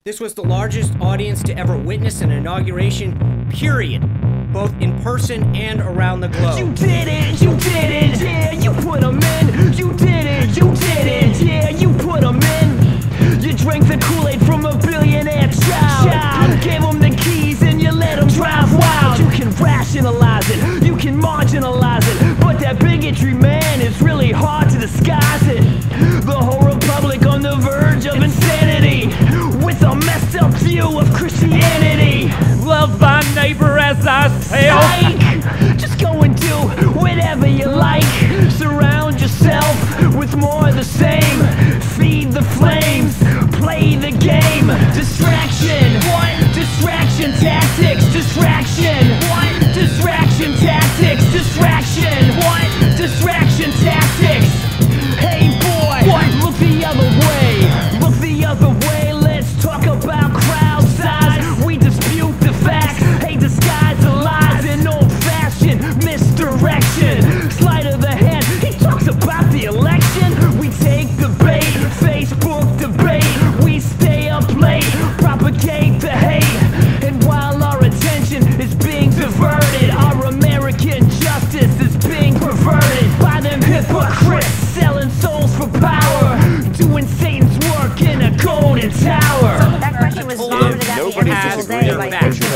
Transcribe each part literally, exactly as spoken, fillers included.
This was the largest audience to ever witness an inauguration, period, both in person and around the globe. You did it, you did it, yeah, you put them in. You did it, you did it, yeah, you put them in. You drank the Kool-Aid from a billionaire child. child. Gave them the keys and you let them drive wild. You can rationalize it, you can marginalize it, but that bigotry, man, is really hard to disguise it. The whole republic on the verge of insanity, with a messed up view of Christianity. Love thy neighbor as thyself. Psych! Just go and do whatever you like. Surround yourself with more of the same. Feed the flames, play the game. Distraction, what? Distraction tactics, distraction, what? Distraction tactics, distraction, what? Distraction tactics. Hey boy, what? Look the other way, look the other way. Let's talk about crowd size. We dispute the facts, hey, disguise the lies in old-fashioned misdirection. Sleight of the hand, he talks about the election. We take the bait, Facebook debate. We stay up late, propagate the hate. And while our attention is being diverted, our American justice is being perverted by them hypocrites selling souls for power, doing Satan's work in a golden tower. That question was vomited out the actual day by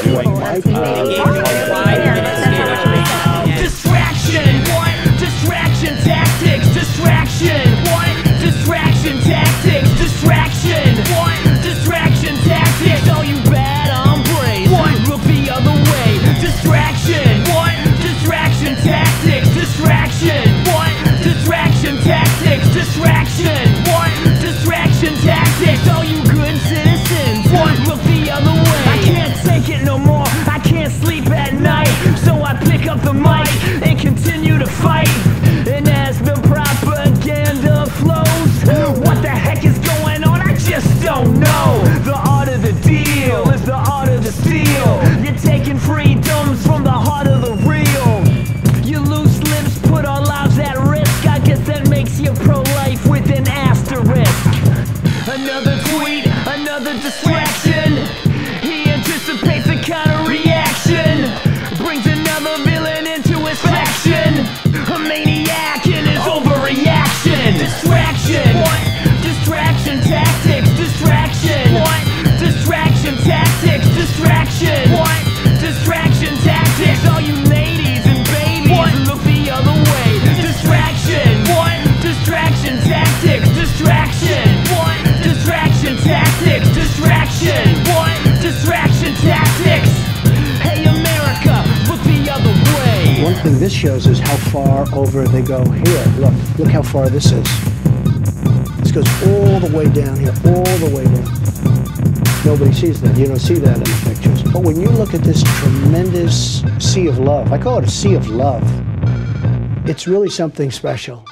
Distraction, what? Distraction tactics, distraction, what? Distraction tactics, distraction, what? Distraction tactics, all you bad hombres, what? Look the other way, distraction, what? Distraction tactics, distraction, what? Distraction tactics, distraction, what? Distraction tactics, all you good citizens, what? Look the other way. I can't take it no more, I can't sleep at night, so I pick up the mic and continue to fight. And as the propaganda flows, what the heck is going on? I just don't know. The art of the deal is the art of the steal. You're taking freedoms from the heart of the real. Your loose lips put our lives at risk. I guess that makes you pro-life with an asterisk. Another tweet, another distraction. He anticipates a counter reaction, brings another villain into his faction. A maniac in his overreaction. Distraction, what? Distraction tactics, distraction, what? Distraction tactics, distraction, what? Distraction tactics, all you ladies and babies, what? Look the other way. Distraction, what? Distraction tactics, distraction, what? Distraction tactics, distraction, what? Distraction tactics. Hey America, look the other way. One thing this shows is how far over they go here. Look, look how far this is. This goes all the way down here, all the way down. Nobody sees that. You don't see that in the pictures. But when you look at this tremendous sea of love, I call it a sea of love, it's really something special.